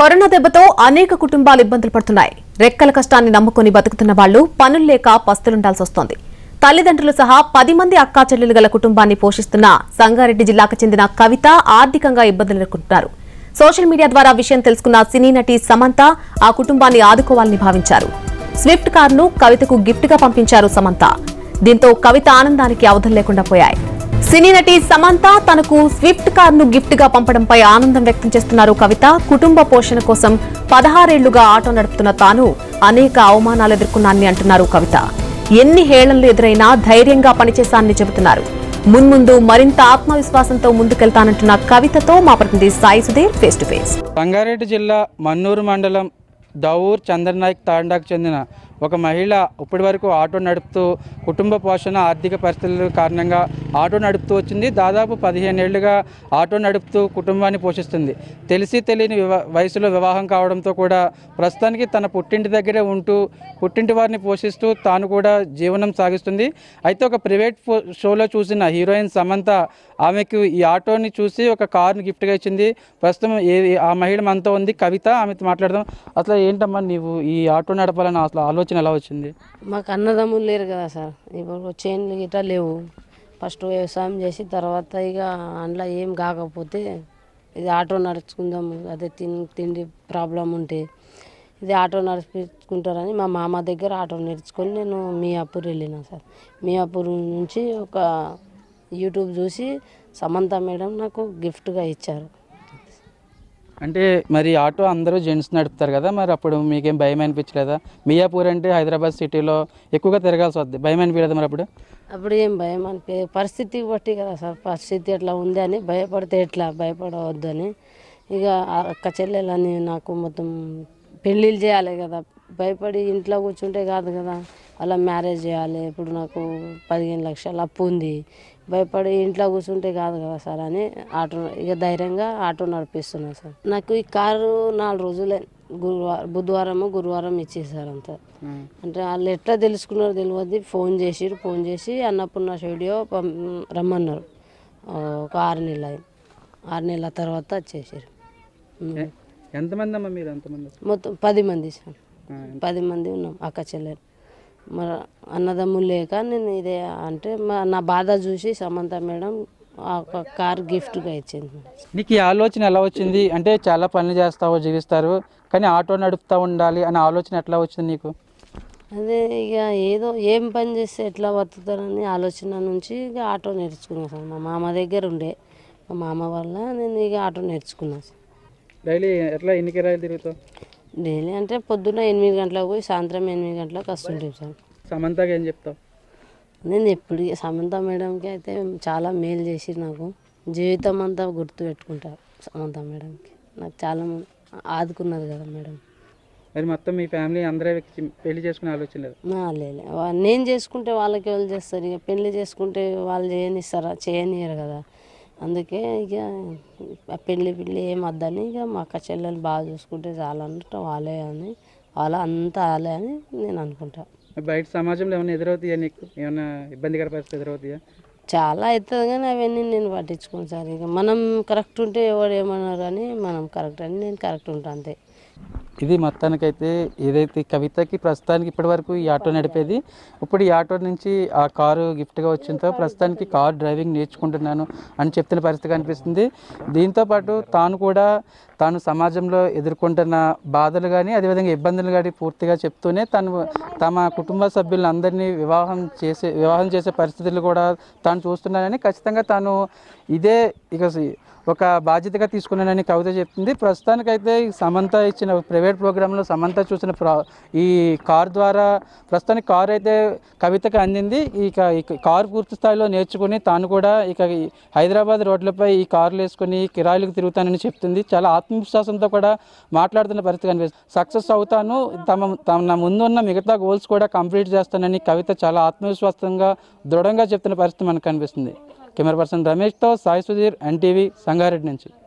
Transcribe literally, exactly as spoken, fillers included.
Corona దెబ్బతో అనేక కుటుంబాలు ఇబ్బందులు పడుతున్నాయి. రెక్కల కష్టాన్ని నమ్ముకొని బతుకుతున్న వాళ్లు పనులు లేక పస్తులుండాల్సి వస్తోంది. తల్లిదండ్రులు సహా పది మంది అక్కా చెల్లెలు గల కుటుంబాన్ని పోషిస్తున్న సంగారెడ్డి జిల్లాకు చెందిన కవిత ఆర్థికంగా ఇబ్బందులు ఎదుర్కొంటున్నారు. సోషల్ మీడియా ద్వారా విషయం తెలుసుకున్న సినీ నటి సమంత ఆ కుటుంబాన్ని ఆదుకోవాలని భావించారు. స్విఫ్ట్ కారును కవితకు గిఫ్ట్ గా పంపించారు సమంత. దీంతో కవిత ఆనందానికి అవధులు లేకుండా పోయాయి. సినీ నటి సమంత తనకు స్విఫ్ట్ కారును గిఫ్ట్ గా పంపడంపై ఆనందం వ్యక్తం చేస్తున్నారు కవిత. కుటుంబ పోషణ కోసం పదహారేళ్లుగా ఆటో నడుపుతున్న తాను అనేక అవమానాలు ఎదుర్కొన్నానని అంటున్నారు కవిత. ఎన్ని హేళనలు ఎదురైనా ధైర్యంగా పనిచేశానని చెబుతున్నారు. మున్ముందు మరింత ఆత్మవిశ్వాసంతో ముందుకెళ్తానంటున్న కవితతో మా ప్రతినిధి Sai Sudheer face to face. Sangareddy జిల్లా మన్నూరు మండలం దౌర్ చంద్రనాయక్ తాండాకు చెందిన ఒక మహిళ ఇప్పటి వరకు ఆటో నడుపుతూ కుటుంబ పోషణ ఆర్థిక పరిస్థితుల కారణంగా ఆటో నడుపుతూ వచ్చింది. దాదాపు పదిహేను ఏళ్లుగా ఆటో నడుపుతూ కుటుంబాన్ని పోషిస్తుంది. తెలిసి తెలియని వివా వయసులో వివాహం కావడంతో కూడా ప్రస్తుతానికి తన పుట్టింటి దగ్గరే ఉంటూ పుట్టింటి వారిని పోషిస్తూ తాను కూడా జీవనం సాగిస్తుంది. అయితే ఒక ప్రైవేట్ షోలో చూసిన హీరోయిన్ సమంత ఆమెకు ఈ ఆటోని చూసి ఒక కారుని గిఫ్ట్గా ఇచ్చింది. ప్రస్తుతం ఏ ఆ మహిళ మనతో ఉంది, కవిత. ఆమెతో మాట్లాడదాం. అసలు ఏంటమ్మా నీవు ఈ ఆటో నడపాలని అసలు ఆలోచన ఎలా వచ్చింది? మాకు అన్నదమ్ములు లేరు కదా సార్, ఇప్పుడు చైన్లు గిట్లా లేవు. ఫస్ట్ వ్యవసాయం చేసి తర్వాత ఇక అందులో ఏం కాకపోతే ఇది ఆటో నడుచుకుందాం, అదే తిని తిండి ప్రాబ్లం ఉంటే ఇది ఆటో నడిపించుకుంటారని మా మామ దగ్గర ఆటో నేర్చుకొని నేను మియాపూర్ వెళ్ళిన సార్. మియాపూర్ నుంచి ఒక యూట్యూబ్ చూసి సమంత మేడం నాకు గిఫ్ట్గా ఇచ్చారు. అంటే మరి ఆటో అందరూ జెంట్స్ నడుపుతారు కదా, మరి అప్పుడు మీకేం భయం అనిపించలేదా? మియాపూర్ అంటే హైదరాబాద్ సిటీలో ఎక్కువగా తిరగాల్సి వస్తుంది, భయం అనిపించలేదా మరి అప్పుడు? అప్పుడు ఏం భయం అనిపి పరిస్థితి బట్టి కదా సార్, పరిస్థితి ఎట్లా ఉంది అని భయపడితే ఎట్లా భయపడవద్దని ఇక అక్క చెల్లెలని నాకు మొత్తం పెళ్ళిళ్ళు చేయాలి కదా, భయపడి ఇంట్లో కూర్చుంటే కాదు కదా, అలా మ్యారేజ్ చేయాలి. ఇప్పుడు నాకు పదిహేను లక్షల అప్పు ఉంది, భయపడి ఇంట్లో కూర్చుంటే కాదు కదా సార్ అని ఆటో ఇక ధైర్యంగా ఆటో నడిపిస్తున్నాను సార్. నాకు ఈ కారు నాలుగు రోజులే, గురువారం బుధవారము గురువారం ఇచ్చేసారు అంత. అంటే వాళ్ళు ఎట్లా తెలుసుకున్నారో తెలియదు, ఫోన్ చేసిరు. ఫోన్ చేసి అన్నపూర్ణ స్టూడియో రమ్మన్నారు. ఒక ఆరు నెలలు అయింది. ఆరు నెలల తర్వాత వచ్చేసారు. ఎంతమంది అమ్మా మీరు? ఎంతమంది? మొత్తం పది మంది సార్, పది మంది ఉన్నాం అక్క చెల్లెలు. మరి అన్నదమ్ములు లేక నేను ఇదే అంటే నా బాధ చూసి సమంత మేడం ఒక కార్ గిఫ్ట్గా ఇచ్చింది. నీకు ఈ ఆలోచన ఎలా వచ్చింది? అంటే చాలా పనులు చేస్తావు, జీవిస్తారు, కానీ ఆటో నడుపుతూ ఉండాలి అనే ఆలోచన ఎట్లా వచ్చింది నీకు? అదే ఇక ఏదో ఏం పని చేస్తే ఎట్లా బతుకుతారని ఆలోచన నుంచి ఇక ఆటో నేర్చుకున్నాను సార్. మా మామ దగ్గర ఉండే, మా మామ వల్ల నేను ఇక ఆటో నేర్చుకున్నాను సార్. డైలీ ఎట్లా ఎన్ని కిరాయిలు తిరుగుతావు? డైలీ అంటే పొద్దున్న ఎనిమిది గంటలకు పోయి సాయంత్రం ఎనిమిది గంటలకు వస్తుంటాం సార్. సమంతకి ఏం చెప్తావు? నేను ఎప్పుడు సమంత మేడంకి అయితే చాలా మేలు చేసి నాకు జీవితం అంతా గుర్తు పెట్టుకుంటారు. సమంత మేడంకి నాకు చాలా ఆదుకున్నది కదా మేడం. మరి మొత్తం మీ ఫ్యామిలీ అందరూ పెళ్లి చేసుకునే ఆలోచన లేదు? లేదు, నేను చేసుకుంటే వాళ్ళకి వాళ్ళు చేస్తారు, ఇక పెళ్లి చేసుకుంటే వాళ్ళు చేయనిస్తారా? చేయనియరు కదా. అందుకే ఇక పెళ్ళి పిల్లి ఏం వద్దని ఇక మా అక్క చెల్లెలు బాగా చూసుకుంటే చాలా అన్నట్టు వాళ్ళే అని వాళ్ళ అంతా వాళ్ళే అని నేను అనుకుంటా. బయట సమాజంలో ఏమైనా ఎదురవుతాయా నీకు? ఏమైనా ఇబ్బందికర పరిస్థితి ఎదురవుతాయా? చాలా అవుతుంది కానీ అవన్నీ నేను పట్టించుకోను సార్. ఇక మనం కరెక్ట్ ఉంటే ఎవరు ఏమన్నారు అని మనం కరెక్ట్ అని నేను కరెక్ట్ ఉంటాను అంతే. ఇది మొత్తానికైతే ఏదైతే కవితకి ప్రస్తుతానికి ఇప్పటి వరకు ఈ ఆటో నడిపేది, ఇప్పుడు ఈ ఆటో నుంచి ఆ కారు గిఫ్ట్గా వచ్చిందో ప్రస్తుతానికి కారు డ్రైవింగ్ నేర్చుకుంటున్నాను అని చెప్తున్న పరిస్థితి కనిపిస్తుంది. దీంతోపాటు తాను కూడా తాను సమాజంలో ఎదుర్కొంటున్న బాధలు కానీ అదేవిధంగా ఇబ్బందులు కానీ పూర్తిగా చెప్తూనే తను తమ కుటుంబ సభ్యులందరినీ వివాహం చేసే వివాహం చేసే పరిస్థితులు కూడా తాను చూస్తున్నానని, ఖచ్చితంగా తాను ఇదే ఇక ఒక బాధ్యతగా తీసుకున్నానని కవిత చెప్తుంది. ప్రస్తుతానికైతే సమంత ఇచ్చిన ప్రైవేట్ ప్రోగ్రాంలో సమంత చూసిన ప్రా ఈ కార్ ద్వారా ప్రస్తుతానికి కారు అయితే కవితకి అందింది. ఇక ఈ కారు పూర్తి స్థాయిలో నేర్చుకుని తాను కూడా ఇక హైదరాబాద్ రోడ్లపై ఈ కార్లు వేసుకొని కిరాయిలకు తిరుగుతానని చెప్తుంది. చాలా ఆత్మవిశ్వాసంతో కూడా మాట్లాడుతున్న పరిస్థితి కనిపిస్తుంది. సక్సెస్ అవుతాను, తమ తమ ముందున్న మిగతా గోల్స్ కూడా కంప్లీట్ చేస్తానని కవిత చాలా ఆత్మవిశ్వాసంగా దృఢంగా చెప్తున్న పరిస్థితి మనకు కనిపిస్తుంది. కెమెరా పర్సన్ రమేష్తో సాయి సుధీర్, ఎన్టీవీ, సంగారెడ్డి నుంచి.